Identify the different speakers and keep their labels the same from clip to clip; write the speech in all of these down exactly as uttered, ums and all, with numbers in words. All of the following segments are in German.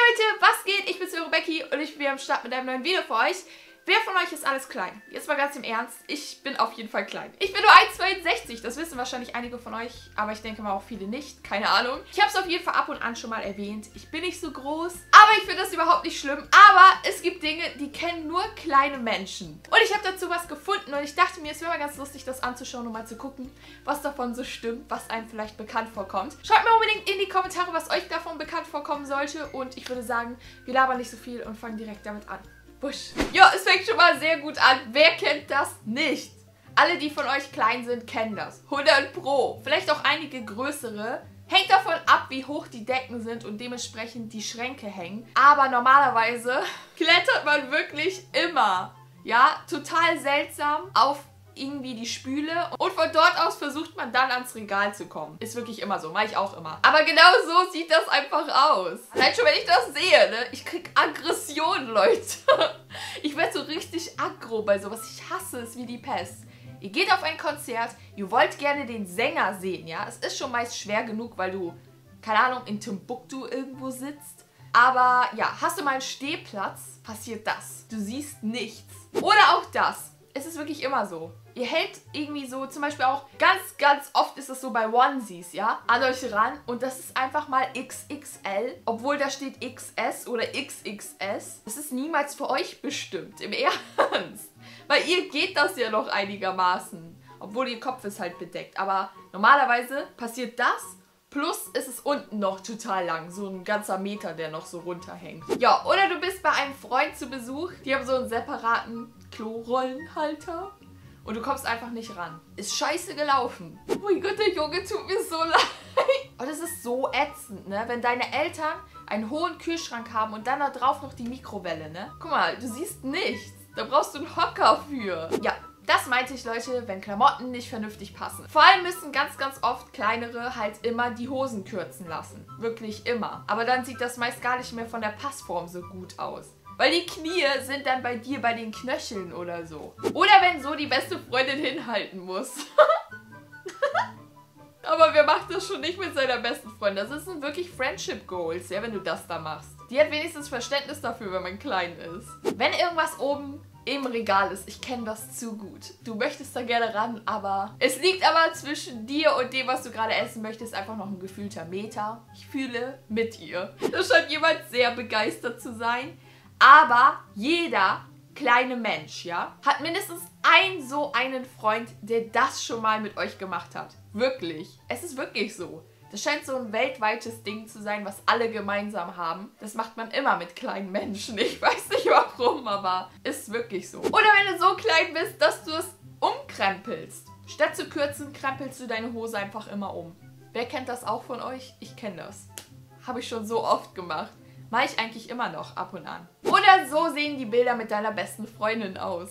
Speaker 1: Leute, was geht? Ich bin's, eure Becky und ich bin am Start mit einem neuen Video für euch. Wer von euch ist alles klein? Jetzt mal ganz im Ernst, ich bin auf jeden Fall klein. Ich bin nur eins Komma zweiundsechzig, das wissen wahrscheinlich einige von euch, aber ich denke mal auch viele nicht, keine Ahnung. Ich habe es auf jeden Fall ab und an schon mal erwähnt, ich bin nicht so groß, aber ich finde das überhaupt nicht schlimm. Aber es gibt Dinge, die kennen nur kleine Menschen. Und ich habe dazu was gefunden und ich dachte mir, es wäre mal ganz lustig, das anzuschauen und mal zu gucken, was davon so stimmt, was einem vielleicht bekannt vorkommt. Schreibt mir unbedingt in die Kommentare, was euch davon bekannt vorkommen sollte und ich würde sagen, wir labern nicht so viel und fangen direkt damit an. Busch. Ja, es fängt schon mal sehr gut an. Wer kennt das nicht? Alle, die von euch klein sind, kennen das. hundert Pro. Vielleicht auch einige größere. Hängt davon ab, wie hoch die Decken sind und dementsprechend die Schränke hängen. Aber normalerweise klettert man wirklich immer, ja, total seltsam auf irgendwie die Spüle und von dort aus versucht man dann ans Regal zu kommen. Ist wirklich immer so, mache ich auch immer. Aber genau so sieht das einfach aus. Allein schon, wenn ich das sehe, ne? Ich krieg Aggression, Leute. Ich werde so richtig aggro bei sowas. Ich hasse es wie die Pest. Ihr geht auf ein Konzert, ihr wollt gerne den Sänger sehen, ja? Es ist schon meist schwer genug, weil du, keine Ahnung, in Timbuktu irgendwo sitzt. Aber ja, hast du mal einen Stehplatz, passiert das. Du siehst nichts. Oder auch das. Es ist wirklich immer so. Ihr hält irgendwie so, zum Beispiel auch, ganz, ganz oft ist es so bei Onesies, ja, an euch ran und das ist einfach mal X X L, obwohl da steht X S oder X X S. Das ist niemals für euch bestimmt, im Ernst. Weil ihr geht das ja noch einigermaßen, obwohl ihr Kopf ist halt bedeckt. Aber normalerweise passiert das, plus ist es unten noch total lang, so ein ganzer Meter, der noch so runterhängt. Ja, oder du bist bei einem Freund zu Besuch, die haben so einen separaten Klorollenhalter. Und du kommst einfach nicht ran. Ist scheiße gelaufen. Oh mein Gott, der Junge tut mir so leid. Und es ist so ätzend, ne? Wenn deine Eltern einen hohen Kühlschrank haben und dann da drauf noch die Mikrowelle, ne? Guck mal, du siehst nichts. Da brauchst du einen Hocker für. Ja, das meinte ich, Leute, wenn Klamotten nicht vernünftig passen. Vor allem müssen ganz, ganz oft kleinere halt immer die Hosen kürzen lassen. Wirklich immer. Aber dann sieht das meist gar nicht mehr von der Passform so gut aus. Weil die Knie sind dann bei dir bei den Knöcheln oder so. Oder wenn so die beste Freundin hinhalten muss. Aber wer macht das schon nicht mit seiner besten Freundin? Das sind wirklich Friendship Goals, ja, wenn du das da machst. Die hat wenigstens Verständnis dafür, wenn man klein ist. Wenn irgendwas oben im Regal ist, ich kenne das zu gut. Du möchtest da gerne ran, aber es liegt aber zwischen dir und dem, was du gerade essen möchtest, einfach noch ein gefühlter Meter. Ich fühle mit ihr. Da scheint jemand sehr begeistert zu sein. Aber jeder kleine Mensch, ja, hat mindestens einen so einen Freund, der das schon mal mit euch gemacht hat. Wirklich. Es ist wirklich so. Das scheint so ein weltweites Ding zu sein, was alle gemeinsam haben. Das macht man immer mit kleinen Menschen. Ich weiß nicht warum, aber ist wirklich so. Oder wenn du so klein bist, dass du es umkrempelst. Statt zu kürzen, krempelst du deine Hose einfach immer um. Wer kennt das auch von euch? Ich kenne das. Habe ich schon so oft gemacht. Mache ich eigentlich immer noch ab und an. Oder so sehen die Bilder mit deiner besten Freundin aus.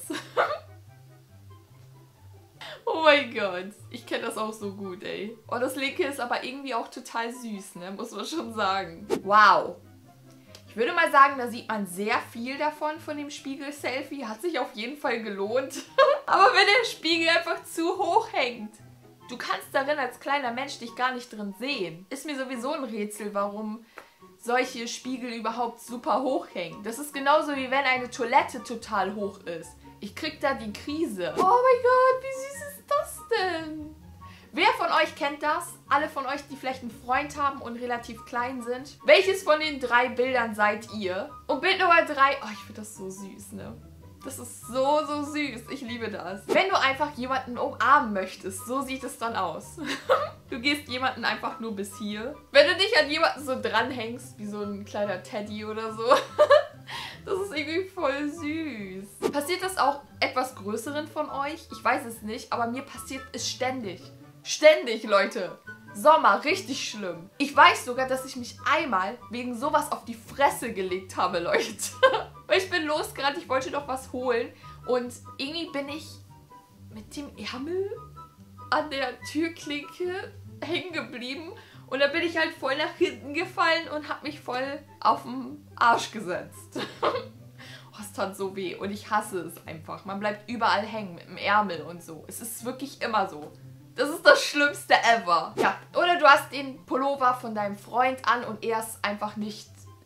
Speaker 1: Oh mein Gott. Ich kenne das auch so gut, ey. Oh, das linke ist aber irgendwie auch total süß, ne? Muss man schon sagen. Wow. Ich würde mal sagen, da sieht man sehr viel davon, von dem Spiegel-Selfie. Hat sich auf jeden Fall gelohnt. Aber wenn der Spiegel einfach zu hoch hängt. Du kannst darin als kleiner Mensch dich gar nicht drin sehen. Ist mir sowieso ein Rätsel, warum solche Spiegel überhaupt super hoch hängen. Das ist genauso wie wenn eine Toilette total hoch ist. Ich krieg da die Krise. Oh mein Gott, wie süß ist das denn? Wer von euch kennt das? Alle von euch, die vielleicht einen Freund haben und relativ klein sind. Welches von den drei Bildern seid ihr? Und Bild Nummer drei, oh, ich finde das so süß, ne? Das ist so, so süß. Ich liebe das. Wenn du einfach jemanden umarmen möchtest, so sieht es dann aus. Du gehst jemanden einfach nur bis hier. Wenn du dich an jemanden so dranhängst, wie so ein kleiner Teddy oder so. Das ist irgendwie voll süß. Passiert das auch etwas Größeren von euch? Ich weiß es nicht, aber mir passiert es ständig. Ständig, Leute. Sommer, richtig schlimm. Ich weiß sogar, dass ich mich einmal wegen sowas auf die Fresse gelegt habe, Leute. Weil ich bin losgerannt, ich wollte noch was holen und irgendwie bin ich mit dem Ärmel an der Türklinke hängen geblieben und da bin ich halt voll nach hinten gefallen und habe mich voll auf den Arsch gesetzt. Oh, es tat so weh und ich hasse es einfach. Man bleibt überall hängen mit dem Ärmel und so. Es ist wirklich immer so. Das ist das Schlimmste ever. Ja, oder du hast den Pullover von deinem Freund an und er ist einfach nicht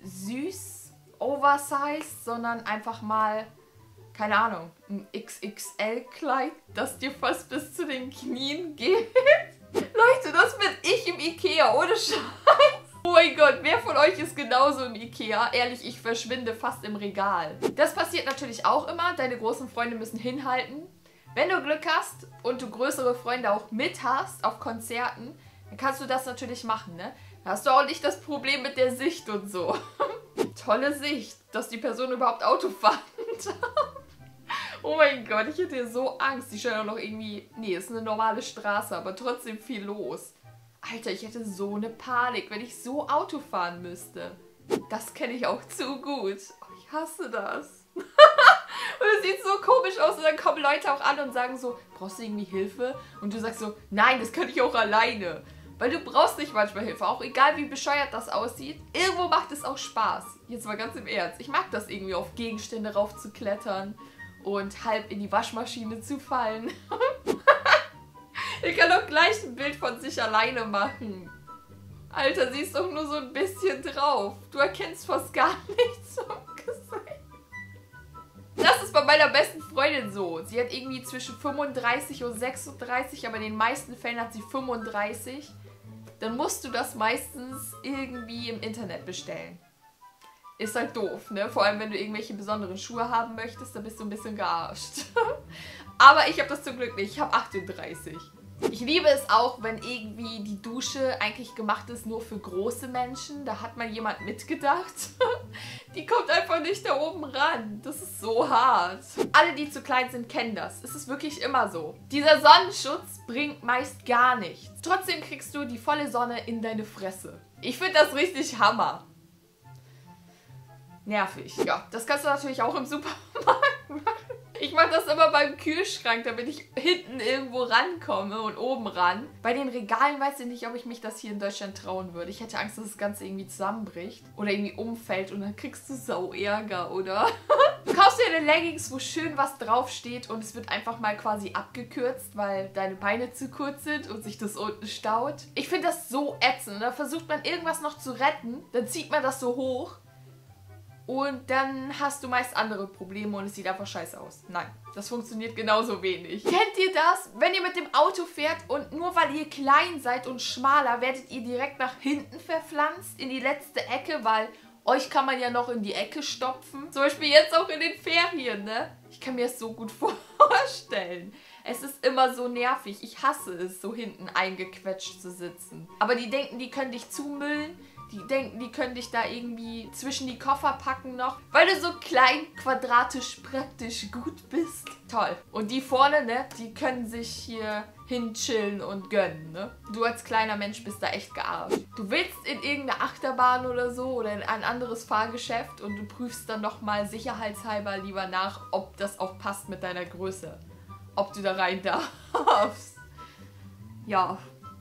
Speaker 1: süß, oversized, sondern einfach mal, keine Ahnung, ein X X L-Kleid, das dir fast bis zu den Knien geht. Leute, das bin ich im Ikea, ohne Scheiß. Oh mein Gott, wer von euch ist genauso im Ikea? Ehrlich, ich verschwinde fast im Regal. Das passiert natürlich auch immer. Deine großen Freunde müssen hinhalten. Wenn du Glück hast und du größere Freunde auch mit hast auf Konzerten, dann kannst du das natürlich machen, ne? Da hast du auch nicht das Problem mit der Sicht und so. Tolle Sicht, dass die Person überhaupt Auto fahren darf. Oh mein Gott, ich hätte so Angst. Die stellen auch noch irgendwie... Nee, ist eine normale Straße, aber trotzdem viel los. Alter, ich hätte so eine Panik, wenn ich so Auto fahren müsste. Das kenne ich auch zu gut. Oh, ich hasse das. Und es sieht so komisch aus und dann kommen Leute auch an und sagen so, brauchst du irgendwie Hilfe? Und du sagst so, nein, das kann ich auch alleine. Weil du brauchst nicht manchmal Hilfe, auch egal wie bescheuert das aussieht. Irgendwo macht es auch Spaß. Jetzt mal ganz im Ernst. Ich mag das irgendwie, auf Gegenstände raufzuklettern und halb in die Waschmaschine zu fallen. Ihr könnt doch gleich ein Bild von sich alleine machen. Alter, sie ist doch nur so ein bisschen drauf. Du erkennst fast gar nichts vom Gesicht. Das ist bei meiner besten Freundin so. Sie hat irgendwie zwischen fünfunddreißig und sechsunddreißig, aber in den meisten Fällen hat sie fünfunddreißig. Dann musst du das meistens irgendwie im Internet bestellen. Ist halt doof, ne? Vor allem, wenn du irgendwelche besonderen Schuhe haben möchtest, dann bist du ein bisschen gearscht. Aber ich habe das zum Glück nicht. Ich habe achtunddreißig. Ich liebe es auch, wenn irgendwie die Dusche eigentlich gemacht ist nur für große Menschen. Da hat mal jemand mitgedacht. Die kommt einfach nicht da oben ran. Das ist so hart. Alle, die zu klein sind, kennen das. Es ist wirklich immer so. Dieser Sonnenschutz bringt meist gar nichts. Trotzdem kriegst du die volle Sonne in deine Fresse. Ich finde das richtig Hammer. Nervig. Ja, das kannst du natürlich auch im Supermarkt machen. Ich mache das immer beim Kühlschrank, damit ich hinten irgendwo rankomme und oben ran. Bei den Regalen weiß ich nicht, ob ich mich das hier in Deutschland trauen würde. Ich hätte Angst, dass das Ganze irgendwie zusammenbricht oder irgendwie umfällt und dann kriegst du sau Ärger, oder? Du kaufst dir eine Leggings, wo schön was draufsteht und es wird einfach mal quasi abgekürzt, weil deine Beine zu kurz sind und sich das unten staut. Ich finde das so ätzend. Da versucht man irgendwas noch zu retten, dann zieht man das so hoch. Und dann hast du meist andere Probleme und es sieht einfach scheiße aus. Nein, das funktioniert genauso wenig. Kennt ihr das? Wenn ihr mit dem Auto fährt und nur weil ihr klein seid und schmaler, werdet ihr direkt nach hinten verpflanzt, in die letzte Ecke, weil euch kann man ja noch in die Ecke stopfen. Zum Beispiel jetzt auch in den Ferien, ne? Ich kann mir das so gut vorstellen. Es ist immer so nervig. Ich hasse es, so hinten eingequetscht zu sitzen. Aber die denken, die können dich zumüllen. Die denken, die können dich da irgendwie zwischen die Koffer packen noch, weil du so klein, quadratisch, praktisch gut bist. Toll. Und die vorne, ne, die können sich hier hinchillen und gönnen, ne? Du als kleiner Mensch bist da echt gearscht. Du willst in irgendeine Achterbahn oder so oder in ein anderes Fahrgeschäft und du prüfst dann nochmal sicherheitshalber lieber nach, ob das auch passt mit deiner Größe. Ob du da rein darfst. Ja.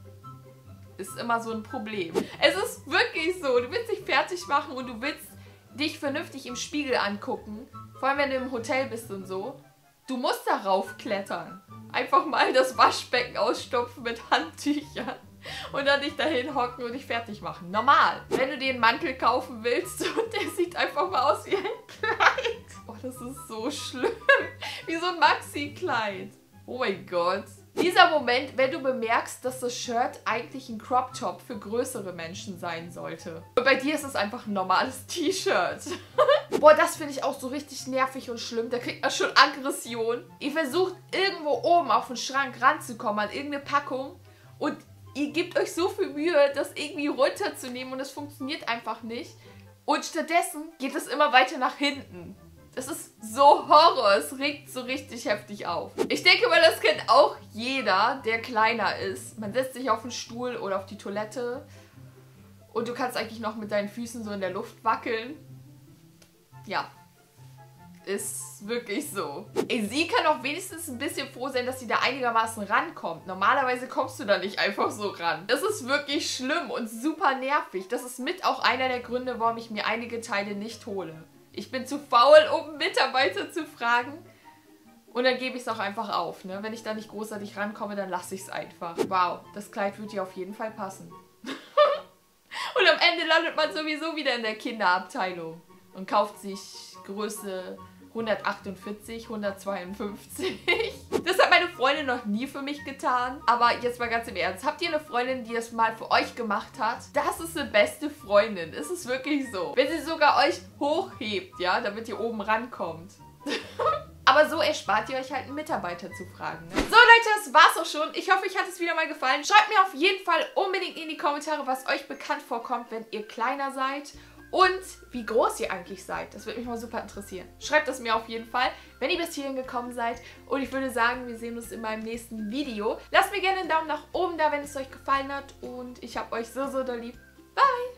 Speaker 1: Ist immer so ein Problem. Es ist wirklich so, du willst dich fertig machen und du willst dich vernünftig im Spiegel angucken, vor allem wenn du im Hotel bist und so. Du musst darauf klettern. Einfach mal das Waschbecken ausstopfen mit Handtüchern und dann dich dahin hocken und dich fertig machen. Normal. Wenn du dir einen Mantel kaufen willst und der sieht einfach mal aus wie ein Kleid. Oh, das ist so schlimm. Wie so ein Maxi-Kleid. Oh mein Gott. Dieser Moment, wenn du bemerkst, dass das Shirt eigentlich ein Crop Top für größere Menschen sein sollte. Und bei dir ist es einfach ein normales T-Shirt. Boah, das finde ich auch so richtig nervig und schlimm. Da kriegt man schon Aggression. Ihr versucht irgendwo oben auf den Schrank ranzukommen, an irgendeine Packung. Und ihr gebt euch so viel Mühe, das irgendwie runterzunehmen und es funktioniert einfach nicht. Und stattdessen geht es immer weiter nach hinten. Das ist so Horror, es regt so richtig heftig auf. Ich denke mal, das kennt auch jeder, der kleiner ist. Man setzt sich auf den Stuhl oder auf die Toilette und du kannst eigentlich noch mit deinen Füßen so in der Luft wackeln. Ja, ist wirklich so. Ey, sie kann auch wenigstens ein bisschen froh sein, dass sie da einigermaßen rankommt. Normalerweise kommst du da nicht einfach so ran. Das ist wirklich schlimm und super nervig. Das ist mit auch einer der Gründe, warum ich mir einige Teile nicht hole. Ich bin zu faul, um einen Mitarbeiter zu fragen. Und dann gebe ich es auch einfach auf. Ne? Wenn ich da nicht großartig rankomme, dann lasse ich es einfach. Wow, das Kleid wird dir auf jeden Fall passen. Und am Ende landet man sowieso wieder in der Kinderabteilung und kauft sich Größe hundertachtundvierzig, hundertzweiundfünfzig. Das hat meine Freundin noch nie für mich getan. Aber jetzt mal ganz im Ernst. Habt ihr eine Freundin, die das mal für euch gemacht hat? Das ist eine beste Freundin. Es ist wirklich so. Wenn sie sogar euch hochhebt, ja, damit ihr oben rankommt. Aber so erspart ihr euch halt einen Mitarbeiter zu fragen. Ne? So Leute, das war's auch schon. Ich hoffe, euch hat es wieder mal gefallen. Schreibt mir auf jeden Fall unbedingt in die Kommentare, was euch bekannt vorkommt, wenn ihr kleiner seid. Und wie groß ihr eigentlich seid. Das würde mich mal super interessieren. Schreibt das mir auf jeden Fall, wenn ihr bis hierhin gekommen seid. Und ich würde sagen, wir sehen uns in meinem nächsten Video. Lasst mir gerne einen Daumen nach oben da, wenn es euch gefallen hat. Und ich habe euch so, so doll lieb. Bye!